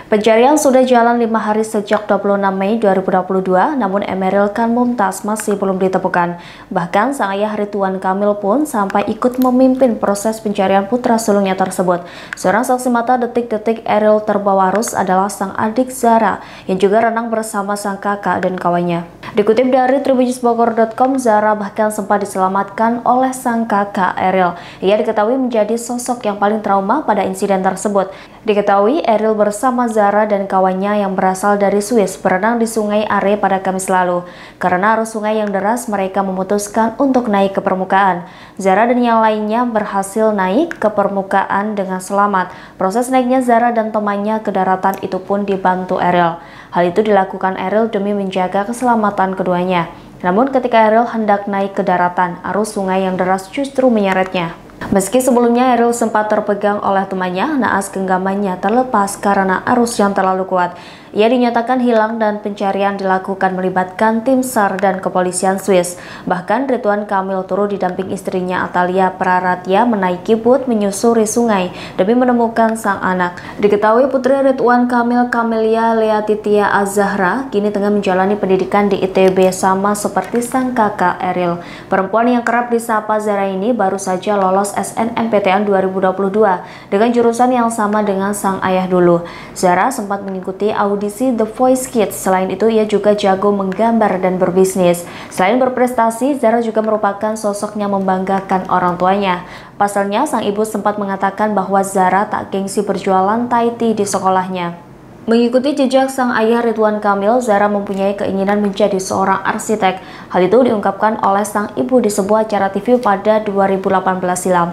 Pencarian sudah jalan 5 hari sejak 26 Mei 2022, namun Emeril Khan Mumtaz masih belum ditemukan. Bahkan sang ayah Ridwan Kamil pun sampai ikut memimpin proses pencarian putra sulungnya tersebut. Seorang saksi mata detik-detik Eril terbawa arus adalah sang adik Zara, yang juga renang bersama sang kakak dan kawannya. Dikutip dari tribunnews.bogor.com, Zara bahkan sempat diselamatkan oleh sang kakak Eril. Ia diketahui menjadi sosok yang paling trauma pada insiden tersebut. Diketahui Eril bersama Zara dan kawannya yang berasal dari Swiss berenang di Sungai Are pada Kamis lalu. Karena arus sungai yang deras, mereka memutuskan untuk naik ke permukaan. Zara dan yang lainnya berhasil naik ke permukaan dengan selamat. Proses naiknya Zara dan temannya ke daratan itu pun dibantu Eril. Hal itu dilakukan Eril demi menjaga keselamatan keduanya. Namun ketika Eril hendak naik ke daratan, arus sungai yang deras justru menyeretnya. Meski sebelumnya Eril sempat terpegang oleh temannya, naas genggamannya terlepas karena arus yang terlalu kuat. Ia dinyatakan hilang dan pencarian dilakukan melibatkan tim SAR dan kepolisian Swiss. Bahkan Ridwan Kamil turut didamping istrinya Atalia Praratya menaiki bot menyusuri sungai demi menemukan sang anak. Diketahui putri Ridwan Kamil, Camelia Leatitia Az-Zahra, kini tengah menjalani pendidikan di ITB sama seperti sang kakak Eril. Perempuan yang kerap disapa Zara ini baru saja lolos SNMPTN 2022 dengan jurusan yang sama dengan sang ayah dulu. Zara sempat mengikuti audisi The Voice Kids. Selain itu, ia juga jago menggambar dan berbisnis. Selain berprestasi, Zara juga merupakan sosok yang membanggakan orang tuanya. Pasalnya, sang ibu sempat mengatakan bahwa Zara tak gengsi berjualan Thai tea di sekolahnya. Mengikuti jejak sang ayah Ridwan Kamil, Zara mempunyai keinginan menjadi seorang arsitek. Hal itu diungkapkan oleh sang ibu di sebuah acara TV pada 2018 silam.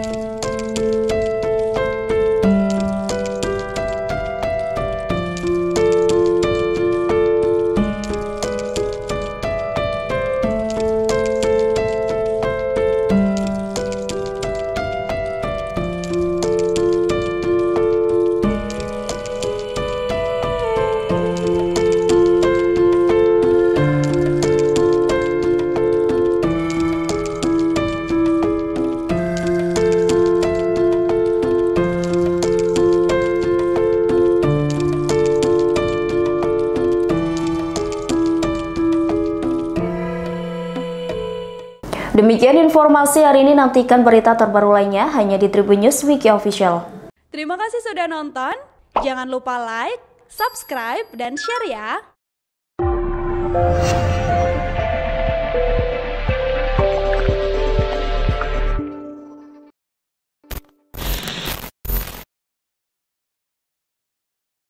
Demikian informasi hari ini, nantikan berita terbaru lainnya hanya di Tribun News Wiki Official. Terima kasih sudah nonton, jangan lupa like, subscribe, dan share ya!